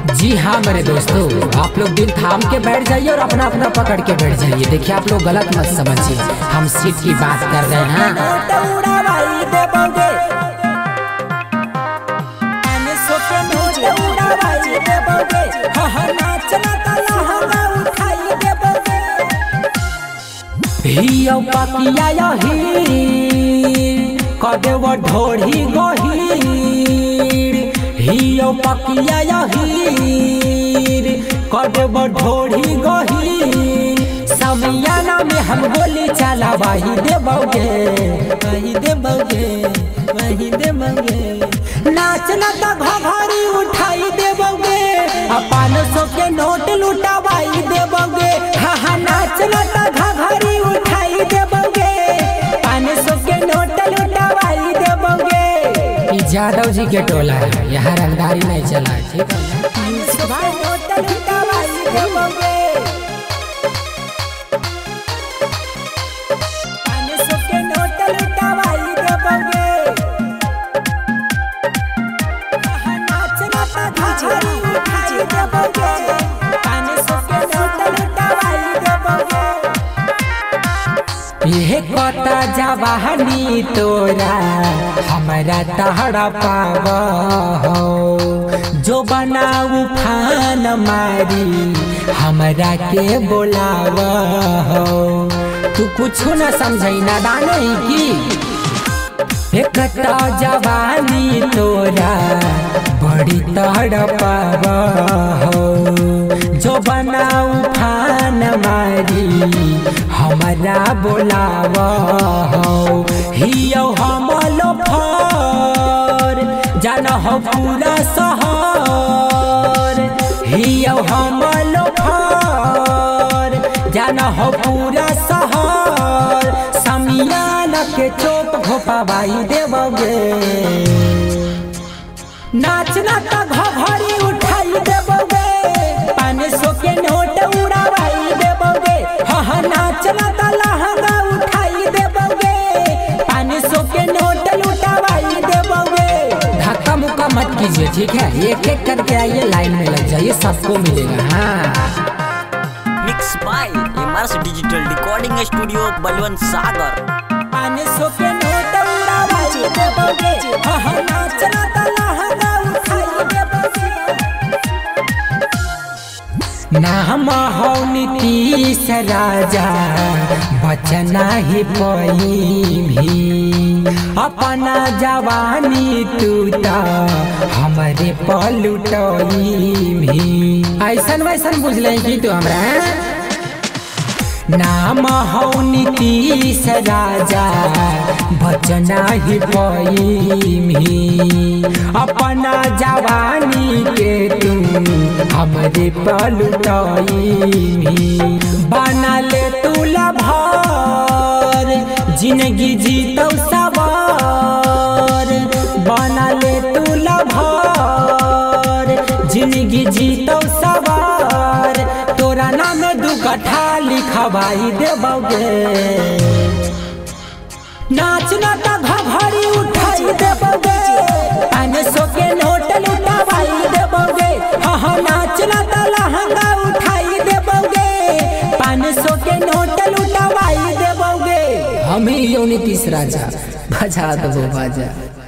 जी हाँ मेरे दोस्तों, आप लोग दिल थाम के बैठ जाइए और अपना अपना पकड़ के बैठ जाइए। देखिए आप लोग गलत मत समझिए, हम सीट की बात कर रहे हैं। कदे वो ढोढ़ी गहीर हियो पकिया यहीर कदे वो ढोढ़ी गहीर समियाना में हम गोली चला वही देबोगे वही देबोगे वही देबोगे। नाचना तो घघरी उठाई देबोगे, 500 के नोट लुटावाई देबोगे। हाँ नाचना तो घघरी उठाई देबोगे, 500 के नोट लुटावाई देबोगे। यादव जी के टोला है, यहाँ रंगदारी नहीं चला। ठीक है ये कता जवानी तोरा हमारा तहरा पाव हो, जो बनाऊ फान मारी हमारा के बोलाव हो। तू कुछ न समझई ना दाने की एक जवानी तोरा बड़ी तड़पाव हो, जो बनाऊ फान मारी हमारा बोलाव हो। हियो हमलो फर जान हो पूरा शहर, हियो हमलो फर जान हो पूरा शहर। समियाना के चोप घोपावाई देबोगे, नाचना तो घघरी उठाई देबोगे, 500 के नोट उड़ावाई देबोगे। हाँ नाचना तो लहंगा उठाई देबोगे, 500 के नोट लुटावाई देबोगे। धक्का मुक्का मत कीजिए, ठीक है, एक एक करके आइए, लाइन में लग जाइए, सबको मिलेगा। हाँ mix by immerse digital recording studio Balwant Sagar. 500 के नोट उड़ावाई देबोगे, हाँ नाचना तो लहंगा उठाई देबोगे। नाम हो नीतीश राजा बचना ही पई भी, अपना जवानी टूटा हमारे पलुटई भी। ऐसन वैसन बुझले कि तू हमरा नाम हो नीतीश राजा बचना ही पई, अपना जवानी के तू हमरे पलुटई। बना ले तू लभर जिंदगी जीतो सवार, बना ले तू लभर जिंदगी जीतो सवार। तोरा नाम 2 कट्ठा लिखवाई देबोगे, नाचना तो घघरी उठाई देबोगे, 500 के नोट लुटावाई देबोगे। हाँ नाचना तो लहंगा उठाई देबोगे, 500 के नोट लुटावाई देबोगे। हम ही नीतीश राजा बजा दो बाजा।